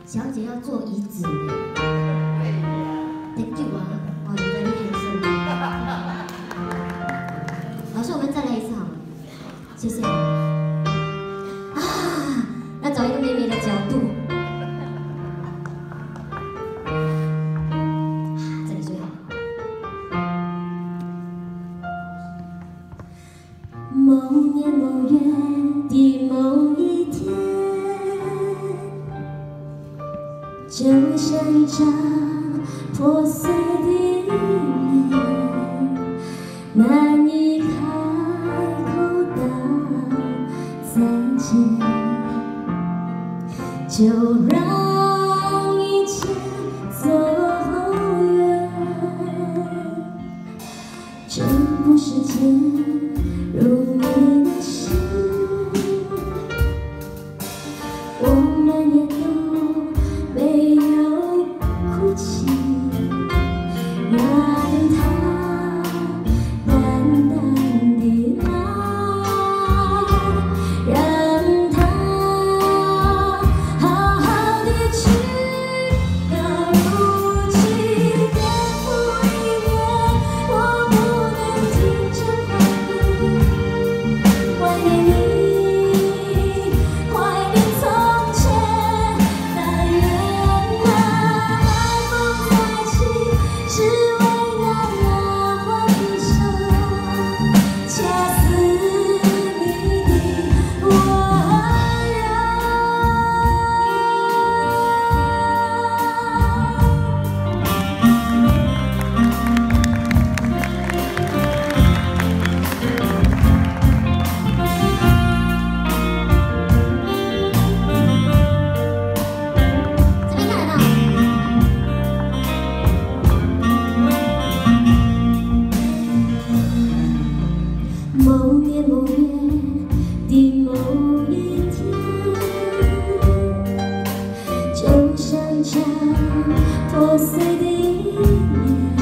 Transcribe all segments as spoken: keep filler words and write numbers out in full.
小姐要坐椅子呢。Thank you 啊，哦，你very handsome。老师，我们再来一次好吗？谢谢。啊，要找一个美美的角度。这里最好。某年某月的某一天。 就像一张破碎的脸，难以开口道再见，就让一切走远。这不是件容易的事，我们也都。 没有哭泣，让它淡淡地来，让它好好地去。到如今年复一年，我不能停止怀念，怀念你，怀念从前。 只为那浪花一生，恰似你的温柔。这边看得到。 某年某月的某一天，就像一张破碎的脸，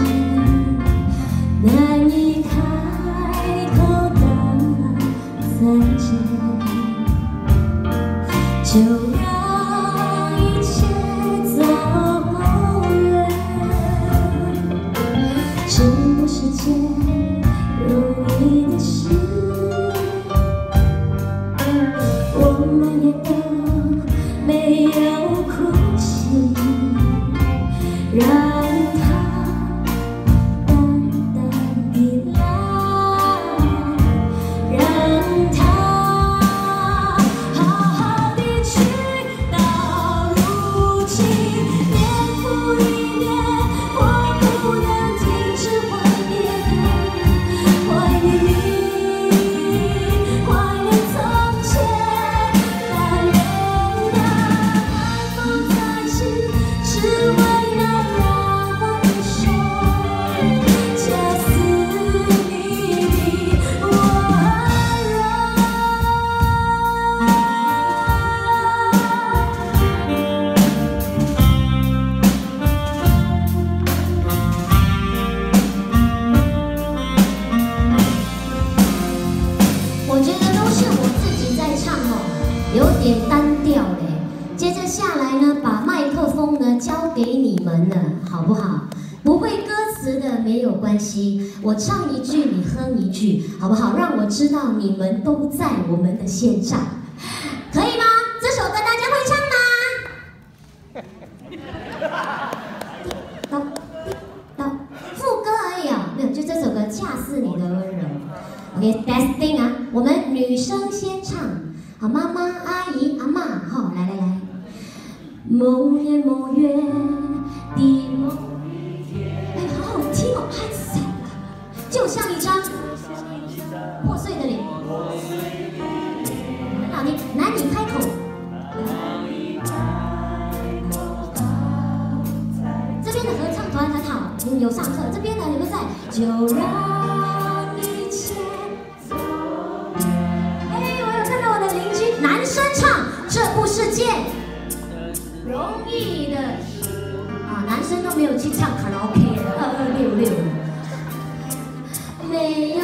难以开口道再见，就让一切走远。这不是件容易的事。 我们也都没有哭泣，让它淡淡地来，让它好好地去。到如今，年复一年，我不能停止怀念，怀念你，怀念从前。 只为那浪花一生，恰似你的温柔。我觉得都是我自己在唱哦，有点单调嘞。 接着下来呢，把麦克风呢交给你们了，好不好？不会歌词的没有关系，我唱一句，你哼一句，好不好？让我知道你们都在我们的现场，可以吗？这首歌大家会唱吗？到到副歌而已啊，没有，就这首歌《恰似你的温柔》。OK，testing 啊，我们女生先唱，好，妈妈、阿姨、阿嬷，好，来来来。 某年某月的某一天，哎，好好听哦，太闪了，就像一张破碎的脸。难以难以开口。这边的合唱团很好，嗯，有上课。这边的你们在，就让一切走远。哎，我有看到我的邻居男生唱，这不是件。 容易的啊，男生都没有去唱卡拉 OK 的，二二六六，没有。